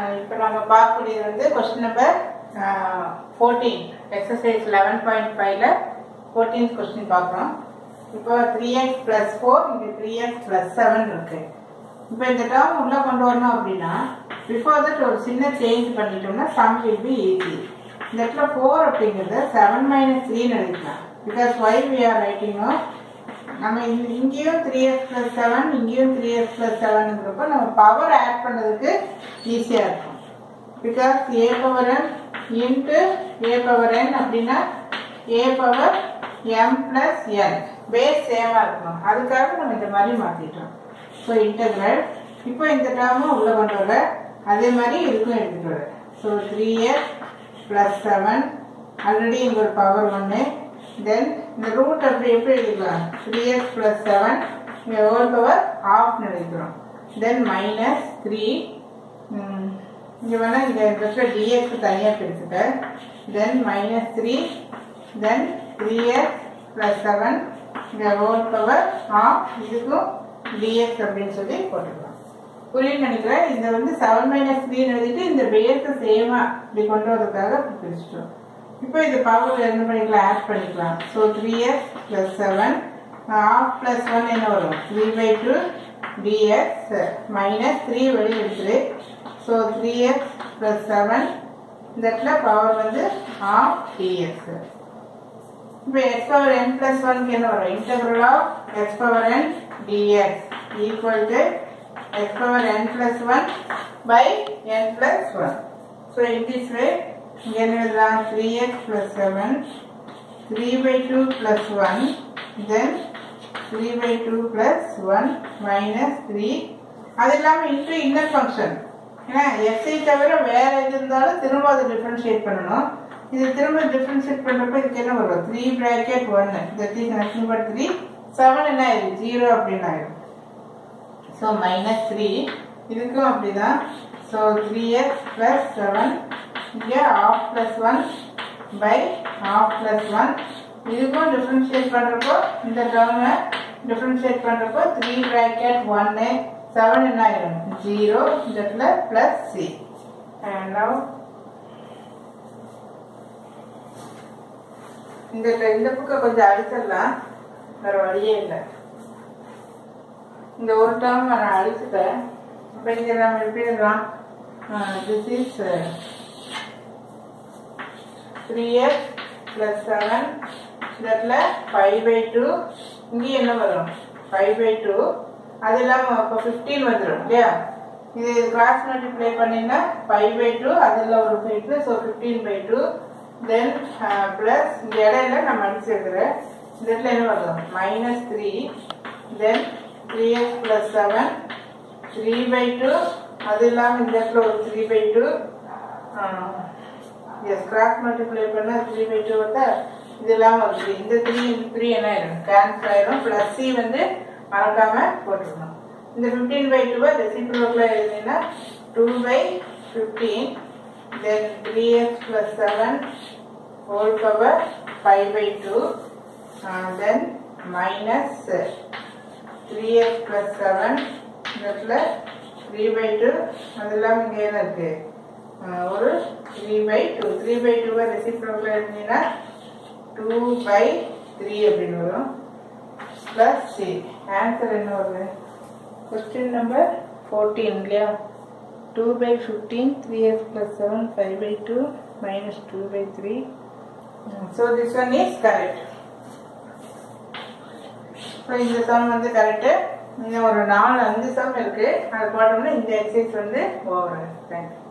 இப்போ நம்ம பார்க்கக்கூடியது வந்து கொஸ்டின் நம்பர் 14 எக்ஸசைஸ் 11.5ல 14th கொஸ்டின் பார்க்குறோம். இப்போ 3x + 4 இங்கே 3x + 7 இருக்கு. இப்போ இந்த டேர்ம் உள்ள கொண்டு வரணும் அப்படின்னா பிஃபோர் தட் ஒரு சின்ன சேஞ்ச் பண்ணிட்டோம்னா சம் வில் பி ஈஸி. இந்த இடத்துல 4 அப்படிங்கிறது 7 - 3 எழுதிக்கலாம். Because why we are writing நம்ம இங்கேயும் 3x + 7 இங்கேயும் 3x + 7ங்கிறப்ப நம்ம பவர் ஆட் பண்ணுறதுக்கு ஈஸியாக இருக்கும். பிகாஸ் a⁴n இன்ட்டு a⁴n அப்படின்னா a⁴m + n பேஸ் சேமாக இருக்கணும். அதுக்காக நம்ம இந்த மாதிரி மாற்றிட்டோம். ஸோ இன்டெக்ரல் இப்போ இந்த டேர்மும் உள்ளே கொண்டு வர அதே மாதிரி இதுக்கும் எடுத்துகிட்டு வர. ஸோ 3x + 7 ஆல்ரெடி இங்கே ஒரு பவர் 1. தென் இந்த ரூட் அப்படி எப்படி எழுதிக்கலாம்? 3x + 7 இங்கே ஹோல் பவர் ½ எழுதிக்கிறோம். தென் -3 இங்கே வேணால் இங்கே இருக்கிற dx தனியாக பிரிச்சுட்டேன். தென் -3 தென் 3x + 7 இங்கே ஹோல் பவர் ½ இதுக்கும் dx அப்படின்னு சொல்லி போட்டுக்கலாம். புரியுன்னு நினைக்கிறேன். இதை வந்து 7 - 3 எழுதிட்டு இந்த பேஸை சேமாக இப்படி கொண்டு வரதுக்காக பிரிச்சுட்டோம். இப்போ இந்த பவர் என்ன பண்ணிக்கலாம்? ஆட் பண்ணிக்கலாம். ஸோ 3x + 7 ½ + 1 என்ன வரும்? 3/2 dx -3 வெளியே இருக்குது. ஸோ 3x + 7 இந்த இடத்துல பவர் வந்து ½ dx. இப்போ x⁴n + 1 என்ன வரும்? Integral of x⁴n dx equal to x⁴n + 1 by n + 1. So in this way இங்கே என்ன எழுதலாம்? 3x + 7 3/2 + 1 then 3/2 + 1 -3 அது இல்லாமல் இன்ட்டு இன்னர் ஃபங்க்ஷன். ஏன்னா எக்ஸை தவிர வேற எது இருந்தாலும் திரும்ப அதை டிஃப்ரென்ஷியேட் பண்ணணும். இது திரும்ப டிஃப்ரென்ஷியேட் பண்ணுறப்ப இதுக்கு என்ன வரும்? 3 = 1 that is nothing but 3 7 என்ன ஆயிடும்? 0 அப்படின்னு ஆயிடும். ஸோ -3 இதுக்கும் அப்படிதான். ஸோ 3x + 7 இங்கே ½ + 1 by ½ + 1 இதுக்கும் டிஃப்ரென்ஷியேட் பண்ணுறப்போ இந்த டேர்மை டிஃப்ரென்ஷியேட் பண்ணுறப்போ 3 = 1 7 என்ன ஆயிடும்? 0 இந்த இடத்துல +c. and now இந்த புக்கை கொஞ்சம் அழிச்சிடலாம், வேறு வழியே இல்லை. இந்த ஒரு டேர்ம் நான் அழிச்சுட்டேன். இப்போ இங்கே நம்ம எப்படி எழுதலாம்? திஸ் இஸ் 3x + 7 இதில் 5/2 இங்கே என்ன வரும்? 5/2 அது இல்லாமல் இப்போ 15 வந்துடும் இல்லையா? இது கிராஸ் மல்டிப்ளை பண்ணிங்கன்னா 5/2 அதில் ஒரு 5 ஸோ 15/2 தென் ப்ளஸ் இந்த இடையில நம்ம அடிச்சிருக்கிறேன். இந்த இடத்துல என்ன வரும்? -3 தென் 3x + 7 3/2 அது இல்லாமல் இந்த இடத்துல ஒரு 3/2 எஸ் கிராஸ் மல்டிப்ளை பண்ணால் 3/2 வந்தா இது இல்லாமல் ஒரு 3 இந்த 3 என்ன ஆயிடும்? கேன்சல் ஆயிடும். +c வந்து மறக்காமல் போட்டுருக்கணும். இந்த 15/2 ரெசிப்ரோக்கில் எழுதினா 2/15 தென் 3x + 7 ஹோல் பவர் 5/2 தென் -3x + 7 இந்த இடத்துல 3/2 அது இல்லாமல் இங்கே என்ன இருக்கு? ஒரு 3/2 3/2 ரெசிப்ரோக்கில் எழுதினா 2/3 அப்படின்னு வரும். +c ஆன்சர் என்ன வருது? கொஸ்டின் நம்பர் 14 இல்லையா? 2/15 3x + 7 5/2 -2/3. So this one is correct. இப்போ இந்த சம் வந்து கரெக்டு. இன்னும் ஒரு 4-5 சம் இருக்கு. அது போட்டோம்னா இந்த எக்ஸசைஸ் வந்து ஓவர். தேங்க்யூ.